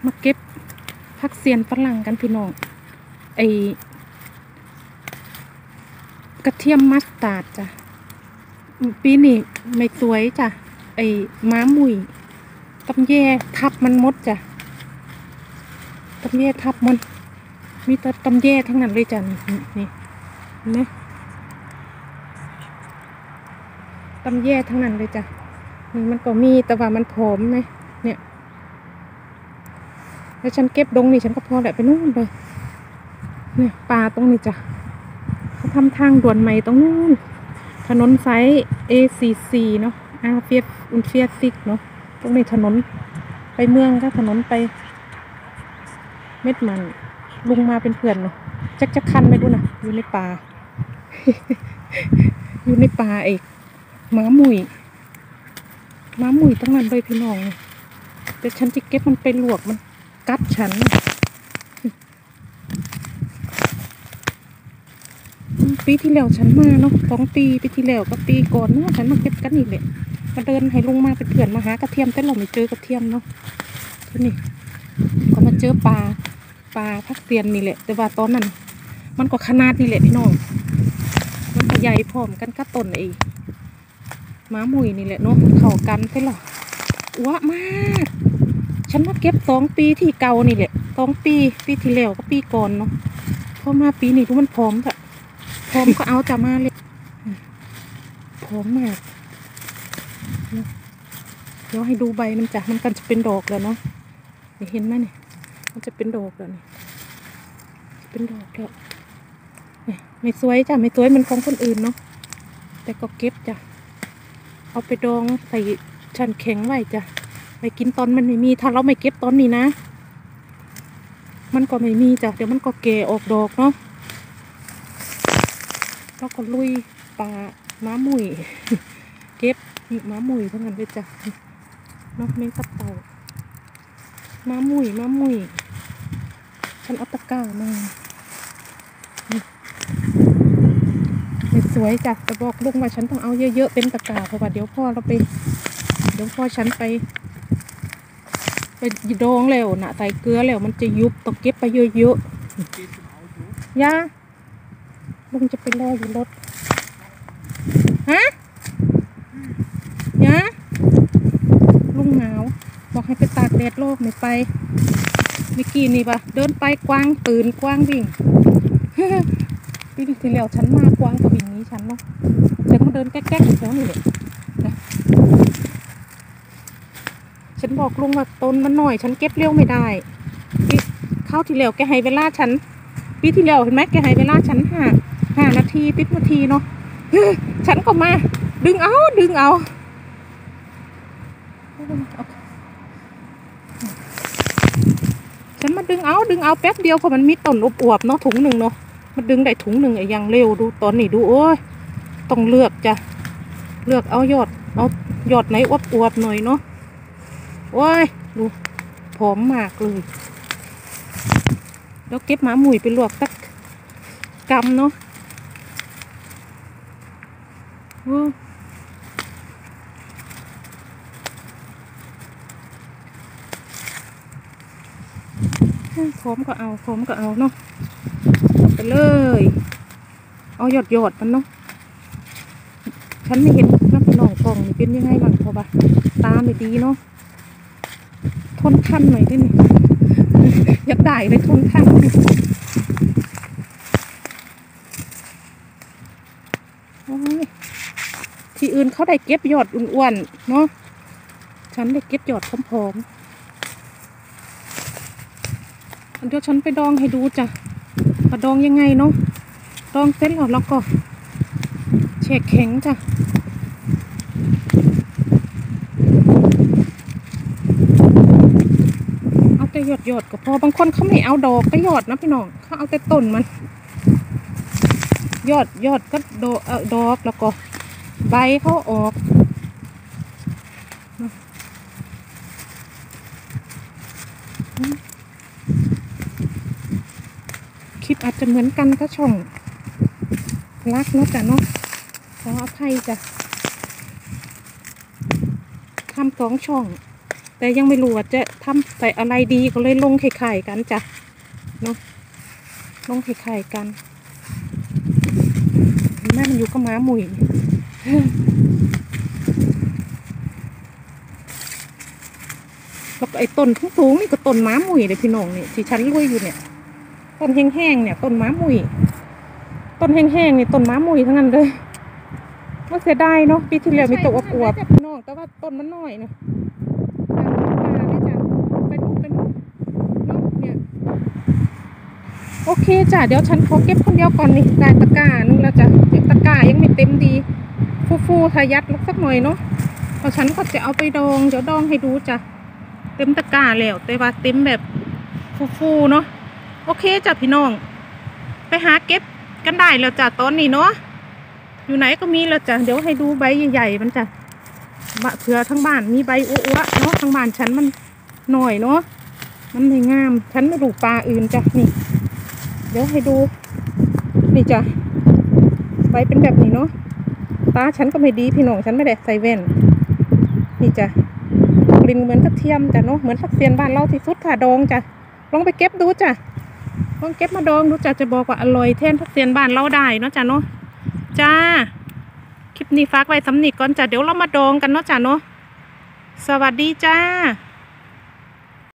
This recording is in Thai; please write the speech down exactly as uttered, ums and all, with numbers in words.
มาเก็บผักเสียนฝรั่งกันพี่น้องไอกระเทียมมัสตาร์ดจ้ะปีนี้ไม่สวยจ้ะไอม้ามุยตำแย่ทับมันมดจ้ะตำแย่ทับมันมีแต่ตำแย่ทั้งนั้นเลยจ้ะนี่นี่นะตำแย่ทั้งนั้นเลยจ้ะนี่มันก็มีแต่ว่ามันผอมไหมเนี่ยแล้วฉันเก็บดงนี่ฉันก็พอแหละไปนู่นเลยเนี่ยปลาตรงนี้จ้ะเขาทำทางด่วนใหม่ตรงนู้นถนนสาย เอ ซี ซี เนาะอาเฟียอุนเฟียซิกเนาะตรงนี้ถนนไปเมืองก็ถนนไปเม็ดมันลุงมาเป็นเพื่อนเนาะจักจักคันไม่รู้นะอยู่ในป่า อยู่ในป่าเอกม้าหมุยม้าหมุยตั้งนั้นเลยพี่น้องแต่ฉันจะเก็บมันไปลวกมันกัดฉันปีที่แล้วฉันมาเนาะสองปีปีที่แล้วกับปีก่อนเนาะฉันมาเก็บกันอีกเลยมาเดินให้ลุงมาเป็นเพื่อนมาหากระเทียมแต่เราไม่เจอกระเทียมเนาะทีนี้ก็มาเจอปลาปลาพักเตียนนี่แหละแต่ว่าตอนนั้นมันก็ขนาดนี่แหละพี่น้องมันก็ใหญ่พร้อมกันกับต้นไอ้ม้าหมุยนี่แหละเนาะเข่ากันใช่หรออ้วมากฉันมาเก็บสองปีที่เก่านี่แหละสองปีปีที่แล้วก็ปีก่อนเนาะพอมาปีนี้ทุกมันพร้อมค่ะพร้อมก็เอาจะมาเลยพร้อมมากเดี๋ยวให้ดูใบมันจ้ะมันกันจะเป็นดอกแล้วเนาะเห็นไหมเนี่ยมันจะเป็นดอกแล้วนี่เป็นดอกแล้วเนี่ยไม่สวยจ้ะไม่สวยมันของคนอื่นเนาะแต่ก็เก็บจ้ะเอาไปดองใส่ชั้นแข็งไว้จ้ะไปกินตอนมันไม่มีถ้าเราไม่เก็บตอนนี้นะมันก็ไม่มีจ้ะเดี๋ยวมันก็แก่ออกดอกเนาะเราก็ลุยปลาม้าหมุยเก็บม้าหมุยทั้งนั้นเลยจ้ะเนาะเม้งตับเต่าม้าหมุยม้าหมุยฉันเอาตะกร้ามาไม่สวยจ้ะแต่บอกลุงว่าฉันต้องเอาเยอะๆเต็มตะกร้าเพราะว่าเดี๋ยวพ่อเราไปเดี๋ยวพ่อฉันไปไปดองแล้วนะใส่เกลือแล้วมันจะยุบต้องเก็บไปเยอะๆย่าลุงจะไปรออยู่รถฮะย่าลุงหนาวบอกให้ไปตากแดดโลกไม่ไปเมื่อกี้นี่ปะเดินไปกวางตื่นกวางวิ่งปีที่แล้วฉันมากวางก็วิ่งนี้ฉันเนาะฉันต้องเดินแก๊กๆอยู่แถวนี้เลยนะฉันบอกลุงว่าต้นมันหน่อยฉันเก็บเร็วไม่ได้เข้าที่แล้วแกให้เวลาฉันปีที่แล้วเห็นไหมแกให้เวลาฉันห้าห้านาทีติดนาทีเนาะฉันก็มาดึงเอาดึงเอาฉันมาดึงเอาดึงเอาแป๊บเดียวพอมันมีต้นอวบๆเนาะถุงหนึ่งเนาะมันดึงได้ถุงหนึ่งไอ้ยังเร็วดูตอนนี้ดูโอ้ยต้องเลือกจ้ะเลือกเอายอดเอายอดไหนอวบๆหน่อยเนาะโอ้ยดูผอมมากเลยแล้วเก็บหมาหมุยไปลวกสักกำเนาะพร้อมก็เอาพร้อมก็เอาเนาะไปเลยเอาหยอดหยอดมันเนาะฉันไม่เห็นน้ำหนองกล่องนี่เป็นยังไงบ้างพอปะตาไม่ดีเนาะทนคันหน่อยได้ไหมอยากได้เลยทนคันที่อื่นเขาได้เก็บยอดอ้วนๆเนาะฉันได้เก็บยอดผอมๆเดี๋ยวฉันไปดองให้ดูจ้ะมาดองยังไงเนาะดองเสร็จแล้วแล้วก็แช่แข็งจ้ะเอาแต่หยอดหยอดก็พอบางคนเขาไม่เอาดอกก็หยอดนะพี่น้องเขาเอาแต่ต้นมันยอดยอดก็ดอกเอาดอกแล้วก็ใบเขาออกคลิปอาจจะเหมือนกันก็ช่องรักนะจ๊ะเนาะขออภัยจ้ะทำสองช่องแต่แต่ยังไม่รู้ว่าจะทำใส่อะไรดีก็เลยลงไข่ๆกันจ้ะเนาะลงไข่ๆกันแม่มันอยู่กับม้าหมุยแล้วไอ้ต้นสูงๆนี่ก็ต้นม้าหมุยเลยพี่น้องนี่ที่ฉันลุยอยู่เนี่ยต้นแห้งๆเนี่ยต้นม้าหมุยต้นแห้งๆนี่ต้นม้าหมุยทั้งนั้นเลยว่าเสียดายเนาะปีที่แล้วมีตกอวบๆพี่น้องแต่ว่าต้นมันน้อยเนาะโอเคจ้ะเดี๋ยวฉันขอเก็บคนเดียวก่อนนี่ได้ตะกร้านึงแล้วจ้ะเก็บตะกร้ายังไม่เต็มดีฟูๆทายัดลกสักหน่อยเนาะพอฉันก็จะเอาไปดองเดี๋ยวดองให้ดูจ้ะเต็มตะกร้าแล้วแต่ว่าเต็มแบบฟูๆเนาะโอเคจ้ะพี่น้องไปหาเก็บกันได้แล้วจ้ะตอนนี้เนาะอยู่ไหนก็มีแล้วจ้ะเดี๋ยวให้ดูใบใหญ่ๆมันจ้ะเผื่อทั้งบ้านมีใบอ้วๆเนาะทั้งบ้านฉันมันหน่อยเนาะมันไม่งามฉันไม่ดูปลาอื่นจ้ะนี่เดี๋ยวให้ดูนี่จ้ะใบเป็นแบบนี้เนาะตาฉันก็ไม่ดีพี่น้องฉันไม่ได้ใส่แว่นนี่จ้ะกลิ่นเหมือนกระเทียมจ้ะเนาะเหมือนผักเสียนบ้านเราที่สุดค่ะดองจ้ะลองไปเก็บดูจ้ะลองเก็บมาดองดูจ้ะจะบอกว่าอร่อยแทนผักเสียนบ้านเราได้เนาะจ้ะเนาะจ้าคลิปนี้ฝากไว้สำนึกก่อนจ้ะเดี๋ยวเรามาดองกันเนาะจ้ะเนาะสวัสดีจ้า